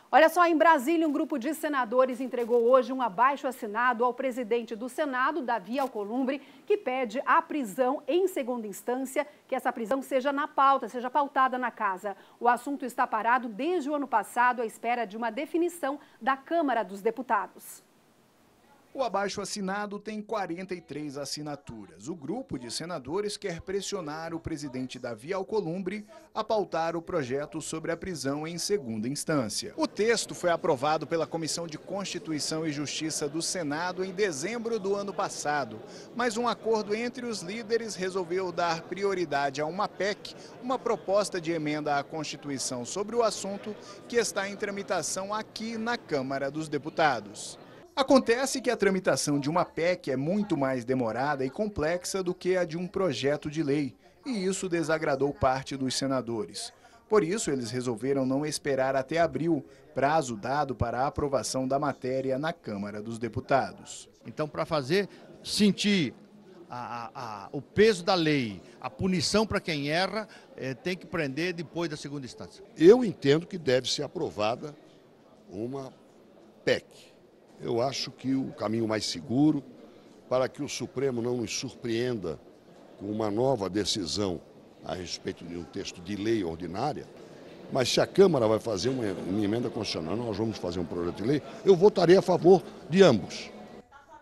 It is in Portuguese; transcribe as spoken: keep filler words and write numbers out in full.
Olha só, em Brasília, um grupo de senadores entregou hoje um abaixo-assinado ao presidente do Senado, Davi Alcolumbre, que pede a prisão em segunda instância, que essa prisão seja na pauta, seja pautada na casa. O assunto está parado desde o ano passado à espera de uma definição da Câmara dos Deputados. O abaixo-assinado tem quarenta e três assinaturas. O grupo de senadores quer pressionar o presidente Davi Alcolumbre a pautar o projeto sobre a prisão em segunda instância. O texto foi aprovado pela Comissão de Constituição e Justiça do Senado em dezembro do ano passado, mas um acordo entre os líderes resolveu dar prioridade a uma P E C, uma proposta de emenda à Constituição sobre o assunto, que está em tramitação aqui na Câmara dos Deputados. Acontece que a tramitação de uma P E C é muito mais demorada e complexa do que a de um projeto de lei, e isso desagradou parte dos senadores. Por isso, eles resolveram não esperar até abril, prazo dado para a aprovação da matéria na Câmara dos Deputados. Então, para fazer sentir a, a, a, o peso da lei, a punição para quem erra, é, tem que prender depois da segunda instância. Eu entendo que deve ser aprovada uma P E C. Eu acho que o caminho mais seguro para que o Supremo não nos surpreenda com uma nova decisão a respeito de um texto de lei ordinária, mas se a Câmara vai fazer uma, uma emenda constitucional, nós vamos fazer um projeto de lei, eu votarei a favor de ambos.